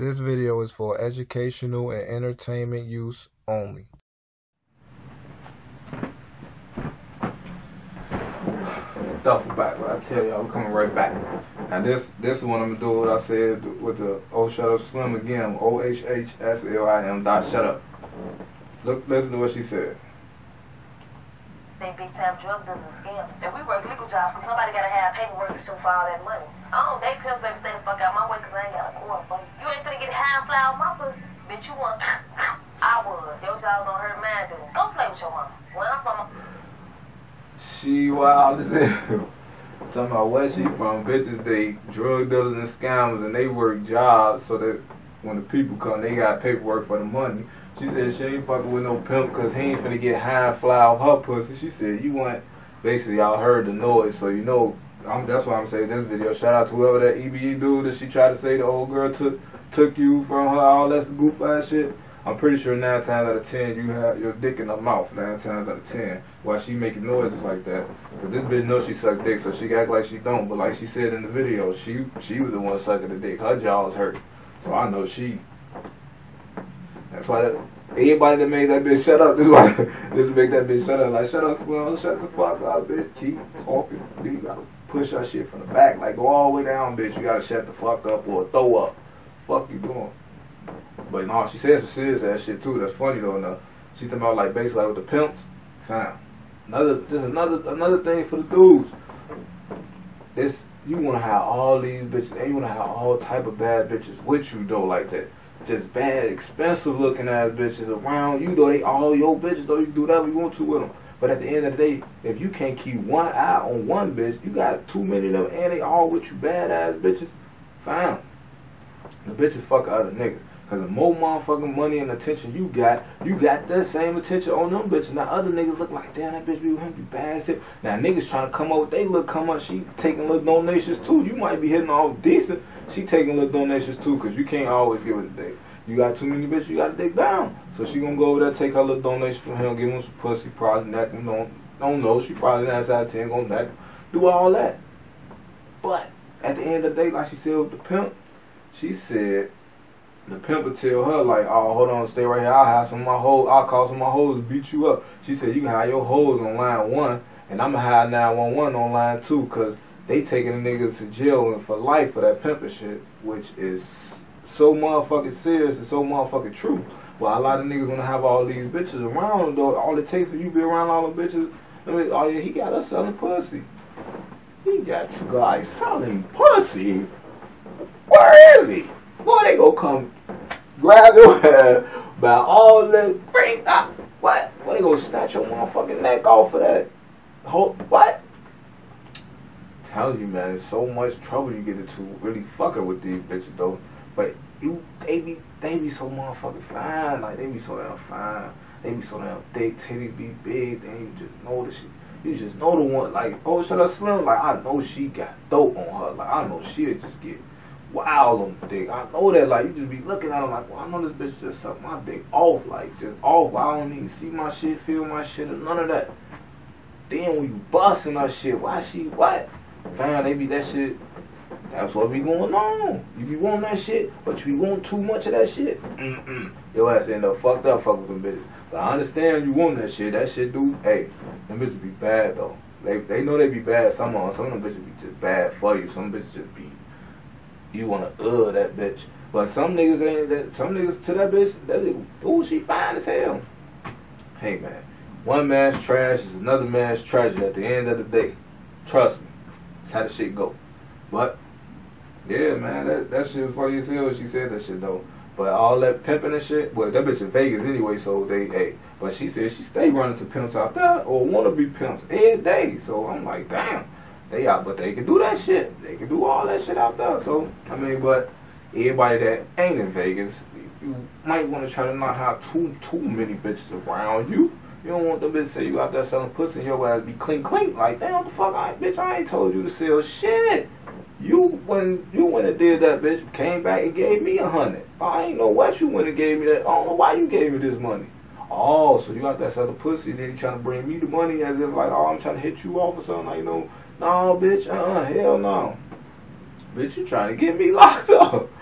This video is for educational and entertainment use only. Duffel bag, but I tell y'all, I'm coming right back. Now this is what I'm gonna do. What I said with the Shut Up Slim again. OHHSLIM. Shut up. Look, listen to what she said. They big time drug dealers and scammers. And we work legal jobs because somebody gotta have paperwork to show for all that money. I don't date pills, baby. Stay the fuck out my way because I ain't got a quarter for you. You ain't finna get high and fly on my pussy. Bitch, you want? I was. Your job don't hurt mine, do. Go play with your mama. Where I'm from. She wild as hell. Talking about where she from. Bitches, they drug dealers and scammers, and they work jobs so that when the people come, they got paperwork for the money. She said she ain't fucking with no pimp because he ain't finna get high and fly off her pussy. She said you want, basically y'all heard the noise, so you know, that's why I'm saying this video. Shout out to whoever that EBE dude that she tried to say the old girl took you from her, all that goof ass shit. I'm pretty sure 9 times out of 10 you have your dick in her mouth. 9 times out of 10. Why she making noises like that? Cause this bitch knows she suck dick, so she act like she don't. But like she said in the video, she was the one sucking the dick. Her jaws hurt, so I know she. That's why everybody that made that bitch shut up, this make that bitch shut up. Like, shut up, Slim, shut the fuck up, bitch. Keep talking. You gotta push her shit from the back. Like, go all the way down, bitch. You gotta shut the fuck up or throw up. Fuck you doing? But no, she said some serious ass shit too. That's funny though. No, she talking about like basically like with the pimps. Fine. Another thing for the dudes. You wanna have all these bitches, and you wanna have all type of bad bitches with you though, like that. Just bad, expensive looking ass bitches around you though. They all your bitches though. You can do whatever you want to with them. But at the end of the day, if you can't keep one eye on one bitch, you got too many of them, and they all with you bad ass bitches. Fine. The bitches fuck other niggas. Cause the more motherfucking money and attention you got that same attention on them bitches. Now other niggas look like, damn, that bitch be with him, be bad as shit. Now niggas trying to come up with they look come up, she taking little donations too. You might be hitting all decent. She taking little donations too, cause you can't always give it a dick. You got too many bitches, you gotta dig down. So she gonna go over there, take her little donation from him, give him some pussy, probably neck him, don't know. She probably 9 out of 10 gonna neck him, do all that. But at the end of the day, like she said with the pimp, she said the pimp would tell her like, oh, hold on, stay right here. I'll call some of my hoes to beat you up. She said you can have your hoes on line 1, and I'm gonna have 911 on line 2, cause they taking the niggas to jail and for life for that pimping shit, which is so motherfucking serious and so motherfucking true. Well, a lot of niggas wanna have all these bitches around them though. All it takes for you to be around all the bitches. I mean, oh yeah, he got us selling pussy. He got you guys selling pussy. Where is he? Boy, they gonna come grab your head by all the bring up. What? Boy, they gonna snatch your motherfucking neck off of that. What? Telling you, man, it's so much trouble you get into really fucking with these bitches though. But they be so motherfucking fine. Like they be so damn fine. They be so damn thick. Titties be big. They ain't just know the shit. You just know the one. Like, oh, Shut Up Slim. Like I know she got dope on her. Like I know she'll just get wild on the dick. I know that. Like you just be looking at her like, well, I know this bitch just suck my dick off. Like just off. I don't even see my shit, feel my shit, or none of that. Then when you busting her shit, why she what? Fam, they be that shit. That's what be going on. You be wanting that shit, but you be wanting too much of that shit. Your ass end up fucked up fucking with them bitches. But I understand you want that shit. That shit do, hey, them bitches be bad though. They know they be bad. Some of them bitches be just bad for you. Some bitches just be, you wanna that bitch. But some niggas ain't that. Some niggas to that bitch, ooh, she fine as hell. Hey man, one man's trash is another man's treasure at the end of the day. Trust me, that's how the shit go. But yeah, man, that shit was funny as hell when she said that shit though. But all that pimping and shit, well, that bitch in Vegas anyway, so hey. But she said she stay running to pimps out there or wanna be pimps every day. So I'm like, damn, they out, but they can do that shit. They can do all that shit out there. So I mean, but everybody that ain't in Vegas, you might want to try to not have too many bitches around you. You don't want them bitches to say you out there selling pussy and your ass be clink. Like, damn, what the fuck, bitch, I ain't told you to sell shit. When you went and did that, bitch, came back and gave me 100. I ain't know what you went and gave me that. I don't know why you gave me this money. Oh, so you out there selling pussy, then you trying to bring me the money as if like, oh, I'm trying to hit you off or something. Like, no, bitch, hell no. Bitch, you trying to get me locked up.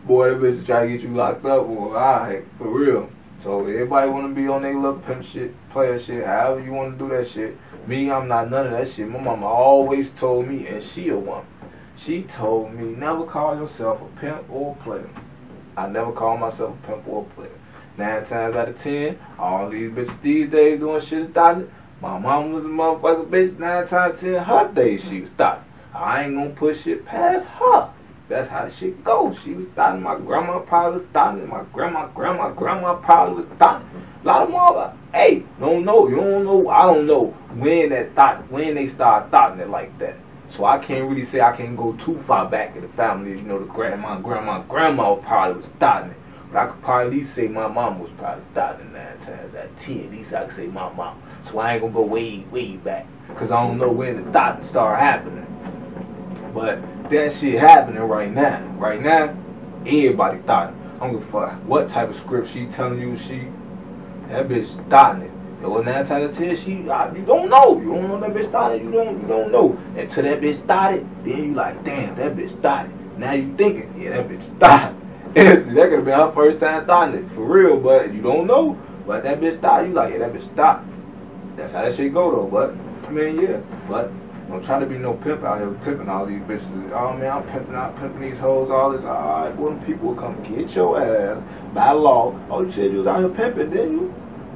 Boy, that bitch try to get you locked up, boy. Alright, for real. So everybody wanna be on their little pimp shit, player shit, however you wanna do that shit. Me, I'm not none of that shit. My mama always told me, and she a woman. She told me, never call yourself a pimp or a player. I never call myself a pimp or a player. 9 times out of 10, all these bitches these days doing shit about it. My mama was a motherfucking bitch. 9 times out of 10, her days she was thought. I ain't gonna push shit past her. That's how the shit goes. She was thought. My grandma probably was thought. My grandma probably was thought. A lot of them, hey, don't know. You don't know. I don't know when they start thoughting it like that. So I can't really say I can't go too far back in the family. You know, the grandma probably was thoughting it. But I could probably at least say my mom was probably thoughting 9 times out of 10. At least I could say my mom. So I ain't gonna go way back. Because I don't know when the thoughting start happening. But that shit happening right now. Right now, everybody thought it. I don't give a fuck what type of script she telling you that bitch thought it. Well, 9 times out of 10, you don't know. You don't know that bitch thought it. You don't know. Until that bitch thought it, then you like, damn, that bitch thought it. Now you thinking, yeah, that bitch thought it. That could have been her first time thought it. For real, but you don't know. But that bitch thought, you like, yeah, that bitch thought it. That's how that shit go though, but, I mean, yeah. But don't try to be no pimp out here pimping all these bitches. Oh man, I'm pimping these hoes, all this. Alright, well, them people will come get your ass by law. Oh, you said you was out here pimping, didn't you?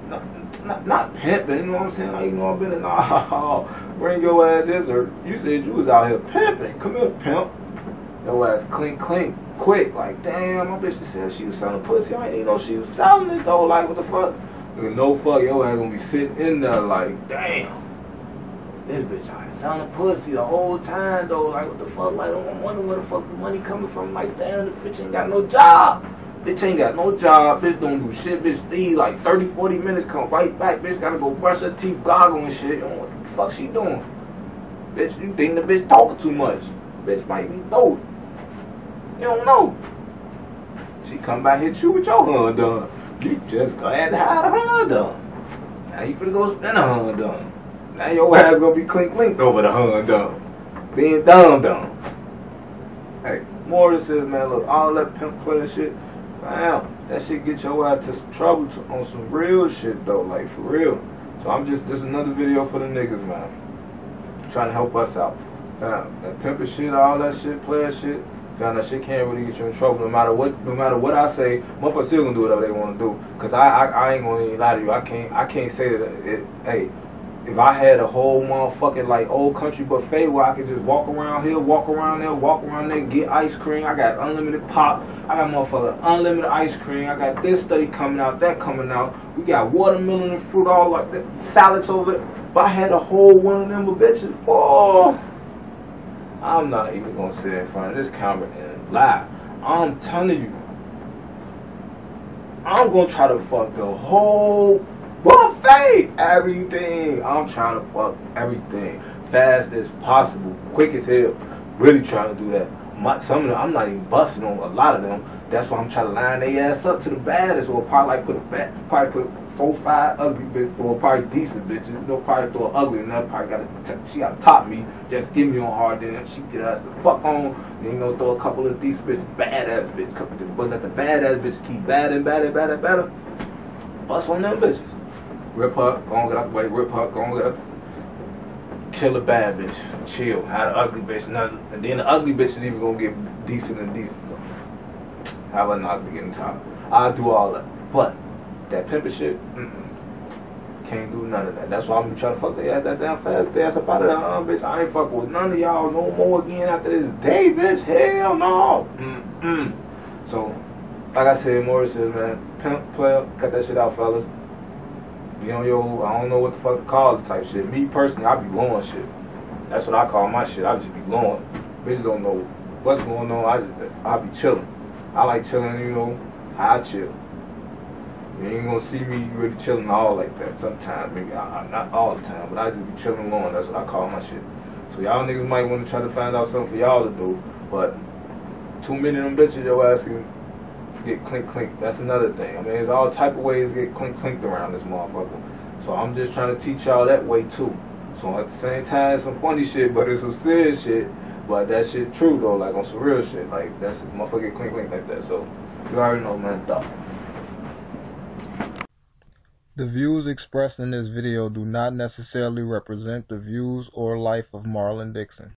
Not pimping, you know what I'm saying? Like, you know, I've been bring your ass here, sir. You said you was out here pimping. Come here, pimp. Your ass clink, quick. Like, damn, my bitch said she was selling pussy. I didn't even know she was selling it, though. Like, what the fuck? No fuck, your ass gonna be sitting in there like, damn. This bitch out here selling pussy the whole time, though. Like, what the fuck? Like, I wonder where the fuck the money coming from. Like, damn, the bitch ain't got no job. Bitch ain't got no job. Bitch don't do shit. Bitch leave like 30, 40 minutes, come right back. Bitch gotta go brush her teeth, goggle and shit. You know what the fuck she doing? Bitch, you think the bitch talking too much. Bitch might be know. You don't know. She come back hit you with your hun done. You just glad to have the hun done. Now you finna go spend a hun done. Now your ass gonna be clink over the hun done. Being dumb. Hey, more of this is, man, look, all that pimp player shit, damn, that shit get your ass to some trouble on some real shit, though, like, for real. So this is another video for the niggas, man. Trying to help us out. That pimping shit, all that shit, player shit, that shit can't really get you in trouble. No matter what I say, motherfuckers still gonna do whatever they wanna do. Cause I ain't gonna lie to you. I can't say that hey, if I had a whole motherfucking like old country buffet where I could just walk around here, walk around there, get ice cream. I got unlimited pop. I got motherfucking unlimited ice cream. I got this study coming out, that coming out. We got watermelon and fruit, all like that, salads over there. If I had a whole one of them bitches, boy, I'm not even gonna sit in front of this camera and lie. I'm telling you, I'm gonna try to fuck the whole buffet, everything. I'm trying to fuck everything fast as possible, quick as hell. Really trying to do that. Some of them, I'm not even busting on a lot of them. That's why I'm trying to line their ass up to the baddest, or probably like put 4, 5 ugly bitches, or probably decent bitches. You know, probably throw an ugly enough. Probably she got to top me, just give me on hard. Then she get us the fuck on. Then, you know, throw a couple of decent bitches, badass bitches. But let the badass bitches keep better. Bust on them bitches. Rip her, go and get out the way. Rip her, go and get out. Kill a bad bitch. Chill. Have an ugly bitch. Nothing. And then the ugly bitch is even gonna get decent. Have an ugly getting top. I'll do all that. But that pimpin' shit, can't do none of that. That's why I'm trying to fuck the ass that damn fast ass up out of that bitch. I ain't fucking with none of y'all no more again after this day, bitch. Hell no. So, like I said, Morris says, man, pimp, player, cut that shit out, fellas. Be on your, I don't know what the fuck to call it type shit. Me personally, I be blowing shit. That's what I call my shit. I just be blowing. Bitches don't know what's going on. I be chilling. I like chilling, you know, how I chill. You ain't gonna see me really chilling all like that. Sometimes, maybe not all the time, but I just be chilling alone. That's what I call my shit. So y'all niggas might want to try to find out something for y'all to do, but too many of them bitches your ass can get clink. That's another thing. I mean, there's all type of ways to get clinked around this motherfucker. So I'm just trying to teach y'all that way too. So at the same time, some funny shit, but it's some serious shit. But that shit true though, like on some real shit. Like that's motherfucking clink like that. So you already know, man. Dog. The views expressed in this video do not necessarily represent the views or life of Marlon Dixon.